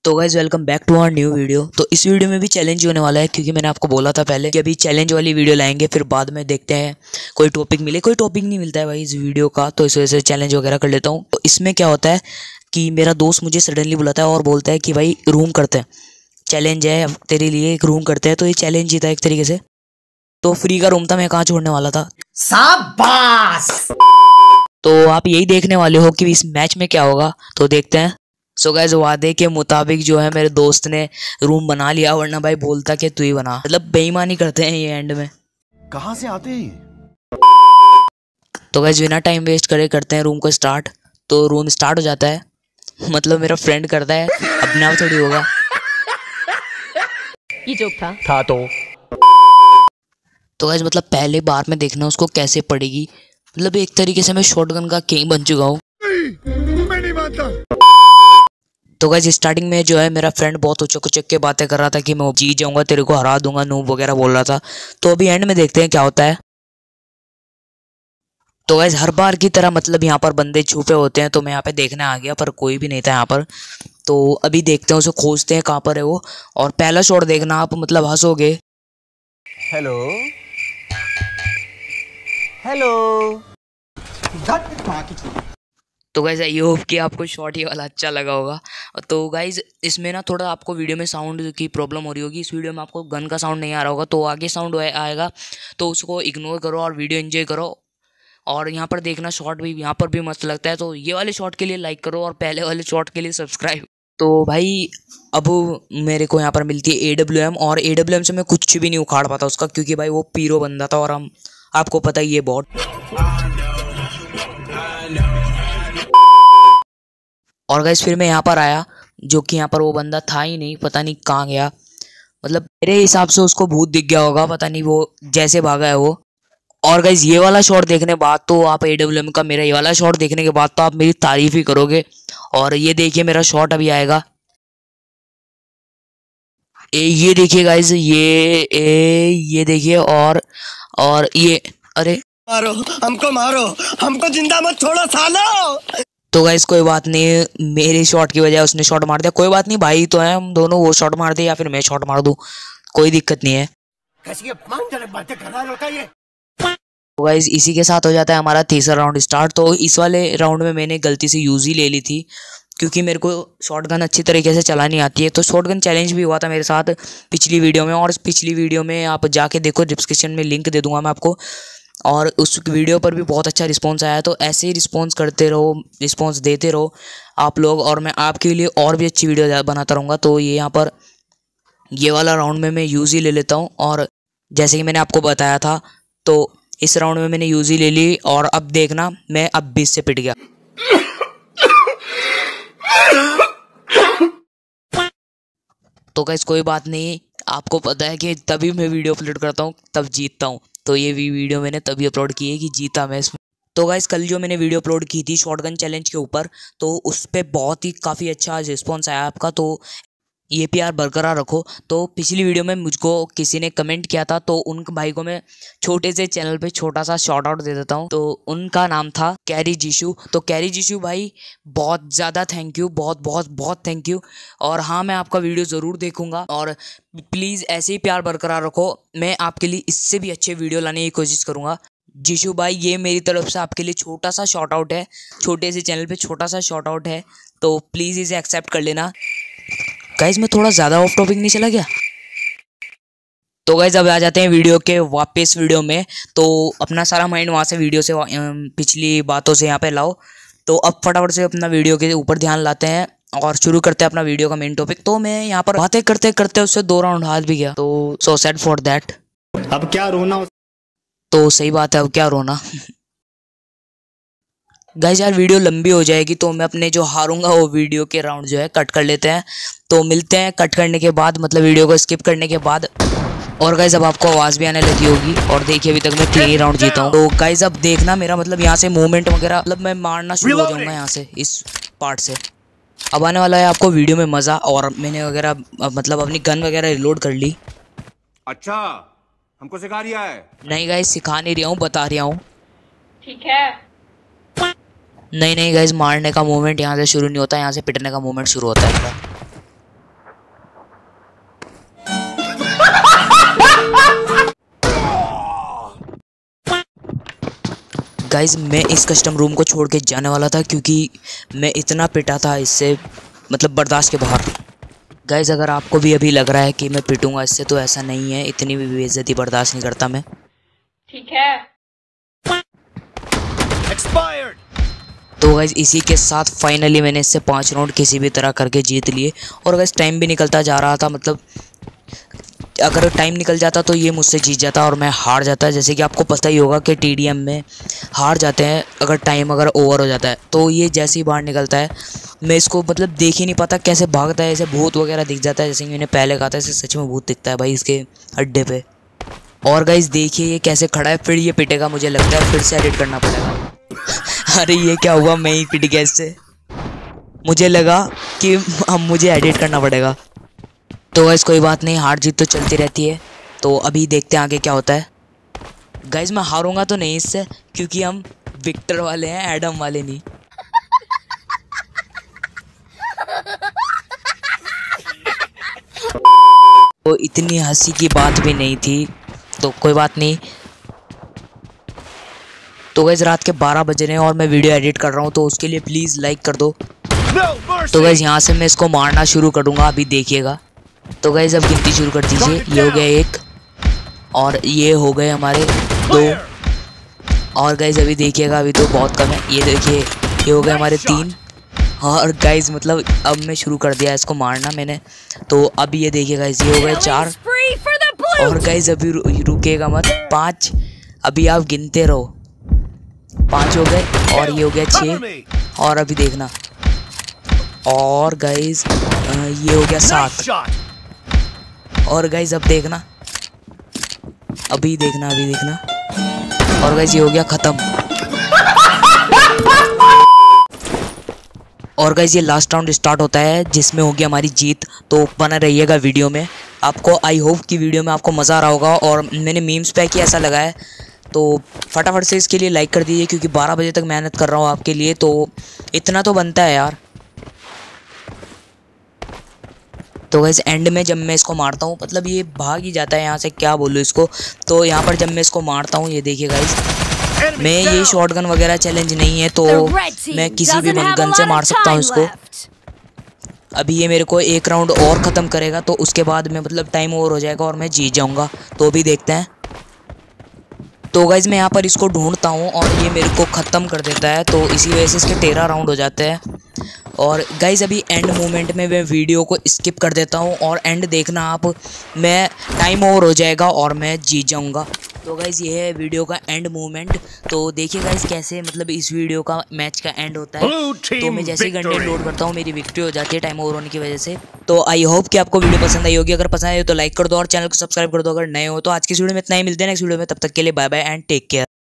तो guys welcome back to our new video. तो इस वीडियो में भी चैलेंज होने वाला है, क्योंकि मैंने आपको बोला था पहले कि अभी चैलेंज वाली वीडियो लाएंगे, फिर बाद में देखते हैं कोई टॉपिक मिले। कोई टॉपिक नहीं मिलता है भाई इस वीडियो का, तो इस वजह से चैलेंज वगैरह कर लेता हूँ। तो इसमें क्या होता है कि मेरा दोस्त मुझे सडनली बुलाता है और बोलता है कि भाई रूम करते हैं, चैलेंज है तेरे लिए, एक रूम करते हैं। तो ये चैलेंज ही था एक तरीके से। तो फ्री का रूम था, मैं कहाँ छोड़ने वाला था। शाबाश। तो आप यही देखने वाले हो कि इस मैच में क्या होगा, तो देखते हैं। सो गाइस, वादे के मुताबिक जो है मेरे दोस्त ने रूम बना लिया, वरना भाई बोलता कि तू ही बना। मतलब बेईमानी करते हैं ये एंड में। कहाँ से आते हैं? तो गाइस बिना टाइम वेस्ट करे करते हैं रूम को स्टार्ट। तो रूम स्टार्ट हो जाता है, मतलब मेरा फ्रेंड करता है, अपने आप थोड़ी होगा। ये जोक था तो गाइस मतलब पहले बार में देखना उसको कैसे पड़ेगी। मतलब एक तरीके से मैं शॉटगन का किंग बन चुका हूँ। मैं नहीं मानता। तो गाइस स्टार्टिंग में जो है मेरा फ्रेंड बहुत उचक उचक के बातें कर रहा था कि मैं जीत जाऊंगा, तेरे को हरा दूंगा, नूब वगैरह बोल रहा था। तो अभी एंड में देखते हैं क्या होता है। तो गाइस हर बार की तरह मतलब यहाँ पर बंदे छुपे होते हैं, तो मैं यहाँ पे देखने आ गया, पर कोई भी नहीं था यहाँ पर। तो अभी देखते हैं, उसे खोजते हैं कहाँ पर है वो। और पहला शॉट देखना आप, मतलब हंसोगे। Hello hello. तो गाइज आई होप कि आपको शॉट ये वाला अच्छा लगा होगा। तो गाइज इसमें ना थोड़ा आपको वीडियो में साउंड की प्रॉब्लम हो रही होगी। इस वीडियो में आपको गन का साउंड नहीं आ रहा होगा, तो आगे साउंड आएगा, तो उसको इग्नोर करो और वीडियो एंजॉय करो। और यहाँ पर देखना शॉट भी यहाँ पर भी मस्त लगता है। तो ये वाले शॉट के लिए लाइक करो और पहले वाले शॉट के लिए सब्सक्राइब। तो भाई अब मेरे को यहाँ पर मिलती है AWM, और AWM से मैं कुछ भी नहीं उखाड़ पाता उसका, क्योंकि भाई वो पीरो बंदा था और हम आपको पता ही है बॉट। और गाइस फिर मैं यहाँ पर आया, जो कि यहाँ पर वो बंदा था ही नहीं, पता नहीं कहाँ गया। मतलब मेरे हिसाब से उसको भूत दिख गया होगा, पता नहीं वो जैसे भागा है वो। और गाइस ये वाला शॉट देखने बाद तो आप AWM का, मेरा ये वाला शॉट देखने के बाद तो आप मेरी तारीफ ही करोगे। और ये देखिए मेरा शॉट अभी आएगा। ये देखिए गाइस, ये देखिए। और ये, अरे मारो हमको जिंदा मत छोड़ो सालो। तो गाइस कोई बात नहीं, मेरे शॉट की वजह उसने शॉट मार दिया। कोई बात नहीं, भाई तो है हम दोनों, वो शॉट मार दे या फिर मैं शॉट मार दूं, कोई दिक्कत नहीं है। तो गाइस इसी के साथ हो जाता है हमारा तीसरा राउंड स्टार्ट। तो इस वाले राउंड में मैंने गलती से यूजी ले ली थी, क्योंकि मेरे को शॉटगन अच्छी तरीके से चलानी आती है। तो शॉटगन चैलेंज भी हुआ था मेरे साथ पिछली वीडियो में, और पिछली वीडियो में आप जाके देखो, डिस्क्रिप्शन में लिंक दे दूंगा मैं आपको। और उस वीडियो पर भी बहुत अच्छा रिस्पांस आया। तो ऐसे ही रिस्पांस करते रहो, रिस्पांस देते रहो आप लोग, और मैं आपके लिए और भी अच्छी वीडियो बनाता रहूँगा। तो ये यहाँ पर ये वाला राउंड में मैं यूजी ले लेता हूँ, और जैसे कि मैंने आपको बताया था, तो इस राउंड में मैंने यूजी ले ली। और अब देखना मैं अब 20 से पिट गया। तो गाइस कोई बात नहीं, आपको पता है कि तभी मैं वीडियो अपलोड करता हूँ तब जीतता हूँ। तो ये भी वीडियो मैंने तभी अपलोड की है कि जीता मैं इसमें। तो गाइस कल जो मैंने वीडियो अपलोड की थी शॉटगन चैलेंज के ऊपर, तो उस पर बहुत ही काफ़ी अच्छा रिस्पॉन्स आया आपका। तो ये प्यार बरकरार रखो। तो पिछली वीडियो में मुझको किसी ने कमेंट किया था, तो उन भाई को मैं छोटे से चैनल पे छोटा सा शॉर्ट आउट दे देता हूँ। तो उनका नाम था कैरी जीशु। तो कैरी जीशु भाई बहुत ज़्यादा थैंक यू, बहुत बहुत बहुत थैंक यू। और हाँ, मैं आपका वीडियो ज़रूर देखूंगा, और प्लीज़ ऐसे ही प्यार बरकरार रखो। मैं आपके लिए इससे भी अच्छे वीडियो लाने की कोशिश करूँगा। जीशु भाई ये मेरी तरफ से आपके लिए छोटा सा शॉर्ट आउट है, छोटे से चैनल पे छोटा सा शॉर्ट आउट है, तो प्लीज़ इसे एक्सेप्ट कर लेना। गाइज मैं थोड़ा ज़्यादा ऑफ टॉपिक नहीं चला गया? तो गाइज अब आ जाते हैं वीडियो के वापस वीडियो में। तो अपना सारा माइंड वहाँ से वीडियो से पिछली बातों से यहाँ पे लाओ। तो अब फटाफट से अपना वीडियो के ऊपर ध्यान लाते हैं और शुरू करते हैं अपना वीडियो का मेन टॉपिक। तो मैं यहाँ पर बातें करते करते उससे 2 राउंड हार भी गया, तो सो सैड फॉर दैट। अब क्या रोना? तो सही बात है, अब क्या रोना। गाइस यार वीडियो लंबी हो जाएगी, तो मैं अपने जो हारूंगा वो वीडियो के राउंड जो है कट कर लेते हैं। तो मिलते हैं कट करने के बाद, मतलब वीडियो को स्किप करने के बाद। और गाइस अब आपको आवाज़ भी आने लगी होगी, और देखिए अभी तक मैं 3 राउंड जीता हूँ। तो गाइस अब देखना मेरा मतलब यहाँ से मूवमेंट वगैरह, मतलब मैं मारना शुरू हो जाऊँगा यहाँ से, इस पार्ट से। अब आने वाला है आपको वीडियो में मज़ा। और मैंने वगैरह मतलब अपनी गन वगैरह रिलोड कर ली। अच्छा हमको सिखा रिया है? नहीं गाइस सिखा नहीं रहा हूँ, बता रहा हूँ। ठीक है। नहीं गाइस, मारने का मूवमेंट यहाँ से शुरू नहीं होता, यहाँ से पिटने का मूवमेंट शुरू होता है। गाइज मैं इस कस्टम रूम को छोड़ के जाने वाला था क्योंकि मैं इतना पिटा था इससे, मतलब बर्दाश्त के बाहर। गाइज अगर आपको भी अभी लग रहा है कि मैं पिटूंगा इससे, तो ऐसा नहीं है, इतनी भी बेइज्जती बर्दाश्त नहीं करता मैं। ठीक है। Expired. तो गाइज इसी के साथ फाइनली मैंने इससे 5 राउंड किसी भी तरह करके जीत लिए। और गाइज टाइम भी निकलता जा रहा था, मतलब अगर टाइम निकल जाता तो ये मुझसे जीत जाता और मैं हार जाता। जैसे कि आपको पता ही होगा कि TDM में हार जाते हैं अगर टाइम ओवर हो जाता है। तो ये जैसे ही बाहर निकलता है मैं इसको मतलब देख ही नहीं पाता कैसे भागता है, ऐसे भूत वगैरह दिख जाता है। जैसे कि मैंने पहले कहा था, ऐसे सच में भूत दिखता है भाई इसके अड्डे पे। और गाइज देखिए ये कैसे खड़ा है, फिर ये पिटेगा, मुझे लगता है फिर से एडिट करना पड़ेगा। अरे ये क्या हुआ, मैं ही पिट गया इससे। मुझे लगा कि अब मुझे एडिट करना पड़ेगा। तो गाइस कोई बात नहीं, हार जीत तो चलती रहती है। तो अभी देखते हैं आगे क्या होता है। गाइस मैं हारूंगा तो नहीं इससे, क्योंकि हम विक्टर वाले हैं, एडम वाले नहीं। तो इतनी हंसी की बात भी नहीं थी, तो कोई बात नहीं। तो गाइस रात के 12 बज रहे हैं और मैं वीडियो एडिट कर रहा हूँ, तो उसके लिए प्लीज़ लाइक कर दो। तो गाइस यहाँ से मैं इसको मारना शुरू करूँगा, अभी देखिएगा। तो गाइस अब गिनती शुरू कर दीजिए। ये हो गया 1 और ये हो गए हमारे 2। और गाइस अभी देखिएगा, अभी तो बहुत कम है। ये देखिए ये हो गए हमारे 3। और गाइस मतलब अब मैं शुरू कर दिया इसको मारना मैंने। तो अब ये देखिए गाइस, ये हो गए 4। और गाइस अभी रुकेगा मत, 5। अभी आप गिनते रहो, 5 हो गए और ये हो गया 6। और अभी देखना, और गाइस ये हो गया 7। और गाइस अब देखना, अभी देखना। और गाइस ये हो गया खत्म। और गाइस ये लास्ट राउंड स्टार्ट होता है जिसमें होगी हमारी जीत। तो बना रहिएगा वीडियो में। आपको आई होप कि वीडियो में आपको मज़ा आ रहा होगा। और मैंने मीम्स पे कि ऐसा लगा है, तो फटाफट से इसके लिए लाइक कर दीजिए, क्योंकि 12 बजे तक मेहनत कर रहा हूँ आपके लिए, तो इतना तो बनता है यार। तो गाइस एंड में जब मैं इसको मारता हूँ, मतलब ये भाग ही जाता है यहाँ से, क्या बोलूँ इसको। तो यहाँ पर जब मैं इसको मारता हूँ, ये देखिए गाइस, मैं ये शॉटगन वगैरह चैलेंज नहीं है, तो मैं किसी भी गन से मार सकता हूँ इसको। अभी ये मेरे को 1 राउंड और ख़त्म करेगा, तो उसके बाद में मतलब टाइम ओवर हो जाएगा और मैं जीत जाऊँगा। तो अभी देखते हैं। तो गाइज मैं यहाँ पर इसको ढूंढता हूँ और ये मेरे को ख़त्म कर देता है, तो इसी वजह से इसके 13 राउंड हो जाते हैं। और गाइज अभी एंड मोमेंट में मैं वीडियो को स्किप कर देता हूँ और एंड देखना आप, मैं टाइम ओवर हो जाएगा और मैं जीत जाऊँगा। तो गाइज ये है वीडियो का एंड मोमेंट। तो देखिए गाइज कैसे मतलब इस वीडियो का मैच का एंड होता है। तो मैं जैसे ही कंटेंट लोड करता हूँ मेरी विक्ट्री हो जाती है टाइम ओवर होने की वजह से। तो आई होप कि आपको वीडियो पसंद आई होगी। अगर पसंद आई हो तो लाइक कर दो और चैनल को सब्सक्राइब कर दो अगर नए हो तो। आज की वीडियो में इतना ही, मिलते हैं नेक्स्ट वीडियो में, तब तक के लिए bye bye and take care.